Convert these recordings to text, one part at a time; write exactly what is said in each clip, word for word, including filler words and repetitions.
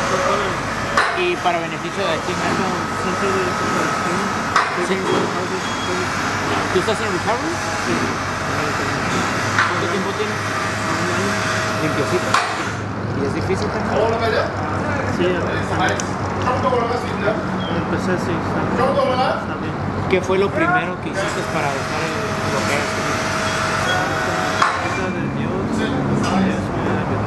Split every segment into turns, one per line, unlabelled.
Y para beneficio de quién, ¿no? Sí. ¿Tú estás en recovery?
Sí.
¿Cuánto tiempo tienes? Limpiecito. ¿Y es difícil también?
Sí, empecé, sí, está bien.
¿Qué fue lo primero que hiciste para dejar el, lo que eres?
De Dios, Dios me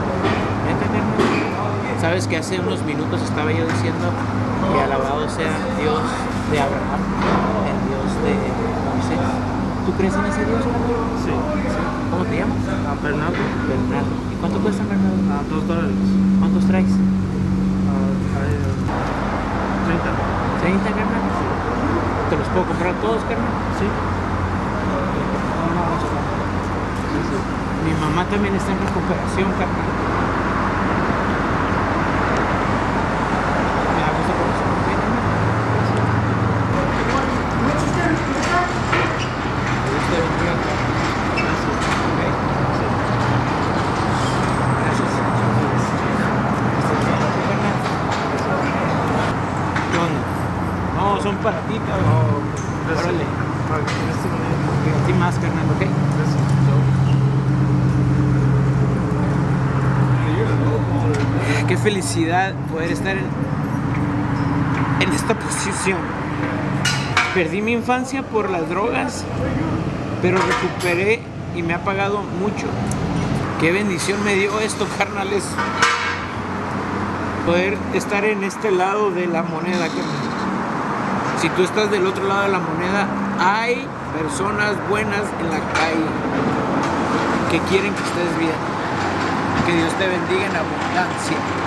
ayuda.
¿Sabes que hace unos minutos estaba yo diciendo que alabado sea Dios de Abraham, el Dios de Moisés? ¿Tú crees en ese Dios?
Sí.
¿Cómo te llamas?
A Bernardo.
Bernardo. ¿Y cuánto cuesta, Bernardo?
A dos dólares.
¿Cuántos traes?
A treinta.
¿treinta, carnal? ¿Te los puedo comprar todos, carnal?
Sí.
Mi mamá también está en recuperación, carnal. Me da gusto conocer a ti, carnal. Dios te bendiga, carnal.
Gracias.
Ok. Gracias. ¿Estás bien, carnal? ¿Qué onda? No, son para ti, cabrón.
Oh, gracias.
Órale.
Gracias.
A ti más, carnal, ¿ok?
Gracias.
Qué felicidad poder estar en, en esta posición. Perdí mi infancia por las drogas, pero recuperé y me ha pagado mucho. Qué bendición me dio esto, carnales. Poder estar en este lado de la moneda, carnal. Si tú estás del otro lado de la moneda, hay personas buenas en la calle que quieren que estés bien. Que Dios te bendiga en abundancia.